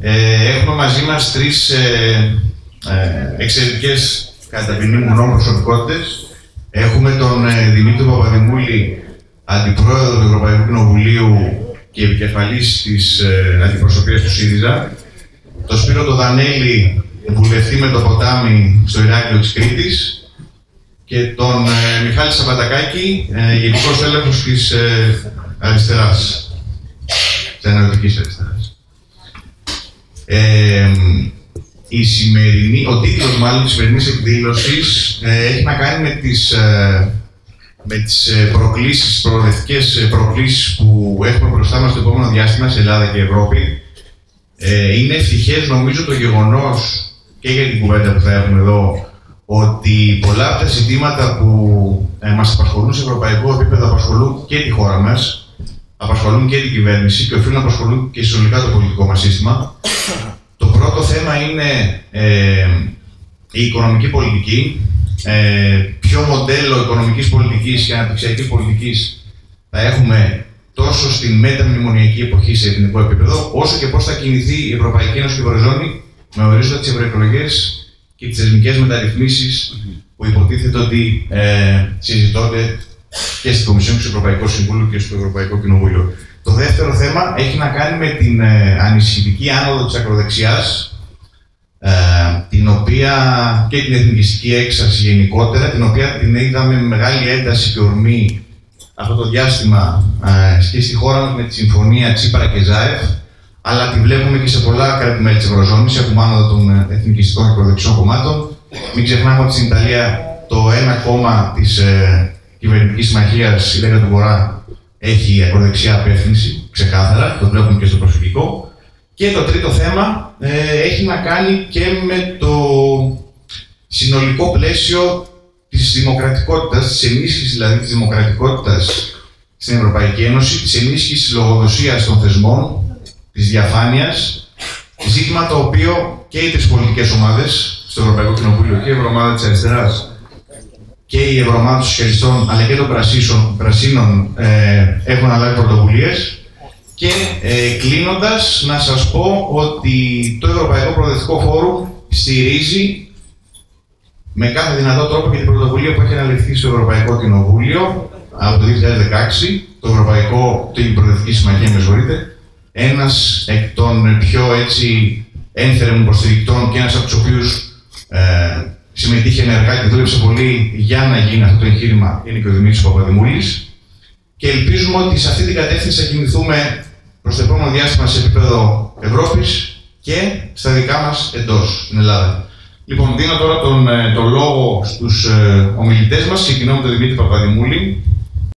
Έχουμε μαζί μας τρεις εξαιρετικές, κατά την ταπεινή μου γνώμη, προσωπικότητες. Έχουμε τον Δημήτρη Παπαδημούλη, Αντιπρόεδρο του Ευρωπαϊκού Κοινοβουλίου και επικεφαλής της αντιπροσωπείας του ΣΥΡΙΖΑ. Τον Σπύρο τον Δανέλη, βουλευτή με το ποτάμι στο Ηράκλειο της Κρήτης. Και τον Μιχάλη Σαμπατακάκη, γενικός έλεγχος της αριστεράς, της ενωτικής αριστεράς. Ο τίτλος μάλλον της σημερινής εκδήλωσης έχει να κάνει με τις προκλήσεις, προοδευτικές προκλήσεις που έχουμε μπροστά μας στο επόμενο διάστημα σε Ελλάδα και Ευρώπη. Είναι ευτυχές, νομίζω, το γεγονός και για την κουβέντα που θα έχουμε εδώ, ότι πολλά από τα ζητήματα που μας απασχολούν σε ευρωπαϊκό επίπεδο απασχολούν και τη χώρα μας, απασχολούν και την κυβέρνηση και οφείλουν να απασχολούν και συνολικά το πολιτικό μας σύστημα. Το πρώτο θέμα είναι η οικονομική πολιτική. Ποιο μοντέλο οικονομικής πολιτικής και αναπτυξιακής πολιτικής θα έχουμε τόσο στην μεταμνημονιακή εποχή σε εθνικό επίπεδο, όσο και πώς θα κινηθεί η Ευρωπαϊκή Ένωση και η Ευρωζώνη με ορίζοντα τις ευρωεκλογές και τις θεσμικές μεταρρυθμίσεις που υποτίθεται ότι συζητώνται και στην Κομισιόν και στο Ευρωπαϊκό Συμβούλιο και στο Ευρωπαϊκό Κοινοβούλιο. Το δεύτερο θέμα έχει να κάνει με την ανησυχητική άνοδο της ακροδεξιάς, την οποία και την εθνικιστική έξαρση γενικότερα, την οποία την είδαμε με μεγάλη ένταση και ορμή αυτό το διάστημα και στη χώρα μας με τη συμφωνία Τσίπρα και Ζάεφ, αλλά τη βλέπουμε και σε πολλά κράτη-μέλη της Ευρωζώνης, έχουμε άνοδο των εθνικιστικών και ακροδεξιών κομμάτων. Μην ξεχνάμε ότι στην Ιταλία το ένα κόμμα της κυβερνητικής συμμαχίας, η Lega του Βορρά, έχει ακροδεξιά απεύθυνση, ξεκάθαρα, το βλέπουμε και στο προσφυγικό. Και το τρίτο θέμα έχει να κάνει και με το συνολικό πλαίσιο της δημοκρατικότητας, της ενίσχυσης δηλαδή της δημοκρατικότητας στην Ευρωπαϊκή Ένωση, της ενίσχυσης της λογοδοσίας των θεσμών, της διαφάνειας, ζήτημα το οποίο και οι τρεις πολιτικές ομάδες στο Ευρωπαϊκό Κοινοβούλιο, και η Ευρωομάδα της Αριστεράς και η Ευρωομάδα των Σοσιαλιστών, αλλά και των Πρασίνων έχουν αναλάβει πρωτοβουλίες. Και κλείνοντας, να σας πω ότι το Ευρωπαϊκό Προοδευτικό Φόρουμ στηρίζει με κάθε δυνατό τρόπο και την πρωτοβουλία που έχει αναλυφθεί στο Ευρωπαϊκό Κοινοβούλιο από το 2016, την Προοδευτική Συμμαχία, με συγχωρείτε, ένας εκ των πιο ένθερμων υποστηρικτών και ένας από τους οποίους συμμετείχε ενεργά και δούλεψε πολύ για να γίνει αυτό το εγχείρημα, είναι και ο Δημήτρης Παπαδημούλης. Και ελπίζουμε ότι σε αυτή την κατεύθυνση θα κινηθούμε προς το επόμενο διάστημα σε επίπεδο Ευρώπης και στα δικά μας εντός, στην Ελλάδα. Λοιπόν, δίνω τώρα τον λόγο στους ομιλητές μας. Ξεκινώ με τον Δημήτρη Παπαδημούλη.